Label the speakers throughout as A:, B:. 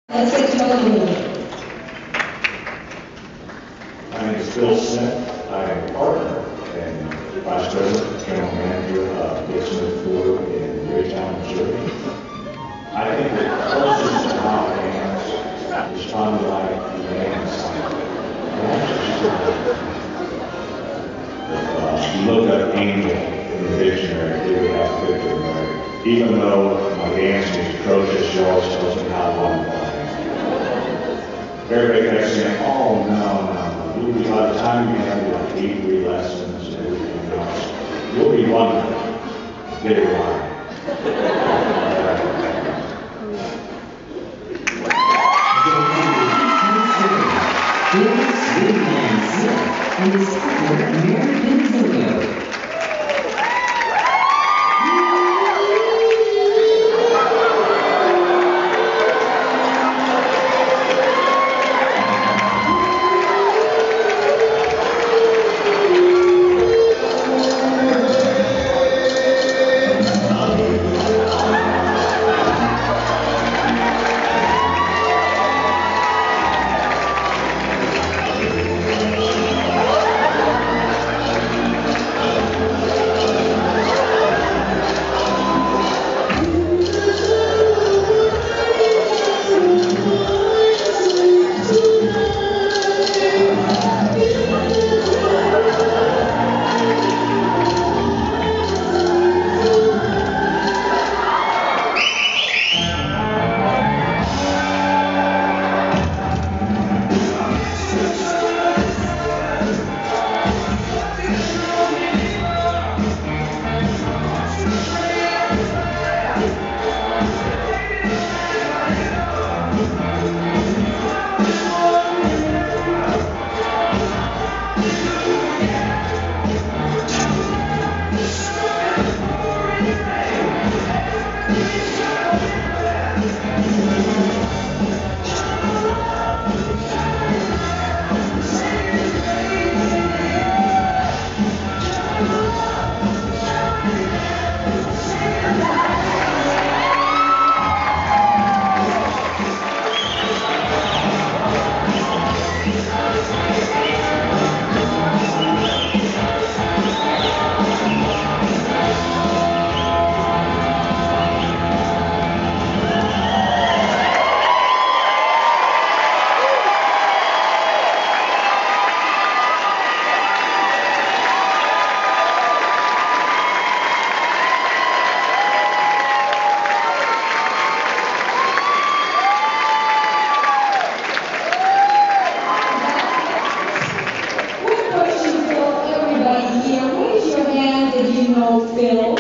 A: Let's get to know you.
B: My name is Bill Smith. I am a partner and vice president, general manager of Smith in Ridgetown, Missouri. I think the closest to my hands is probably like the man sign. If you look up angel in the dictionary, it would have a picture of Mary. Even though my dancing is atrocious, she always tells me how long it was. Everybody kept saying, oh, no. You'll be, by the time you have like 83 lessons and everything else, you'll be wondering, did it right?
C: Smith and his Smith and Mary Pinizzotto.
A: Phil.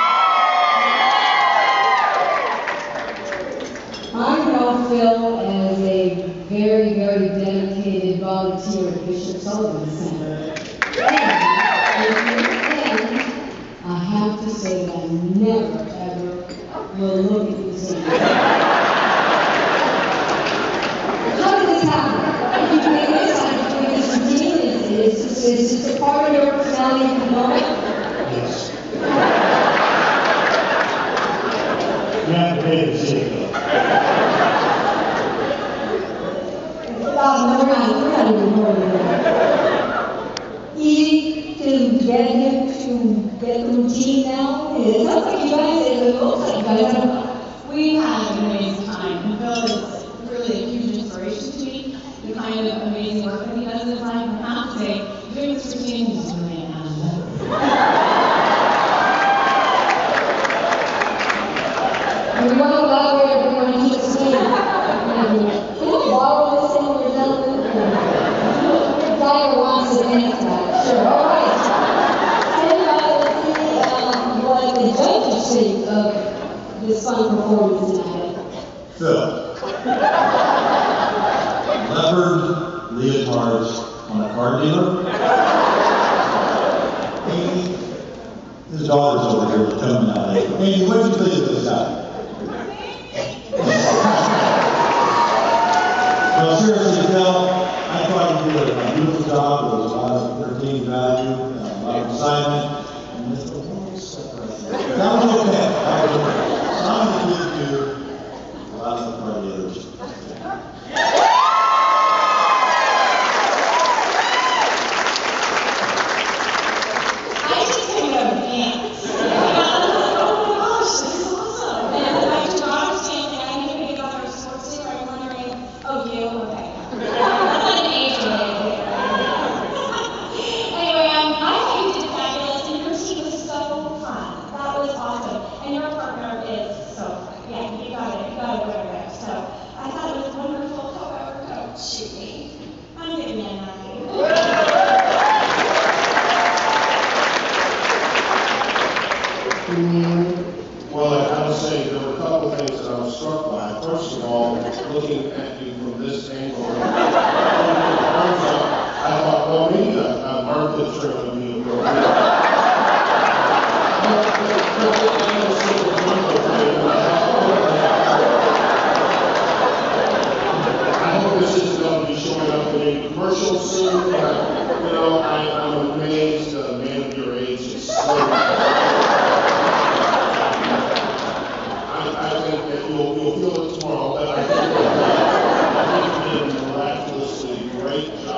A: I know Phil as a very, very dedicated volunteer at Bishop Sullivan Center. And I have to say that I never, ever will look at this again. How did this happen? Did you make this? Did you make this routine? Is this a part of your personality at the moment?
B: Yes.
D: You have to pay the city.
A: No, we're not even more than that. Easy to get him to get the routine now. It sounds like you guys, it looks like you guys have.
E: We've had an amazing time. Phil is really a huge inspiration to me. The kind of amazing work that he does in his life. And I have to say, doing this routine is really
A: We want to elaborate everyone on each scene. Can you borrow this thing we're done with? Dyer wants to dance that. Sure, all right. Stand by, let's see what the judges think of this fun performance tonight.
D: Phil. Leopard leotards on a car dealer. Amy, his daughter's over here with coming out. Amy, what did you think of this guy? Well, seriously, Phil, I thought you did a beautiful job. There was a lot of entertaining value, a lot of excitement, and this little stuff right there. That was okay. That was okay. So I'm going to give you a lot of the party others.
F: looking at you from this angle. Arms up. I thought, well, maybe an armpit trim would be appropriate. I hope this isn't going to be showing up in any commercials soon, but, you know, I'm amazed a man of your age is so... I think that you'll feel it tomorrow, but I think you did a miraculously great job.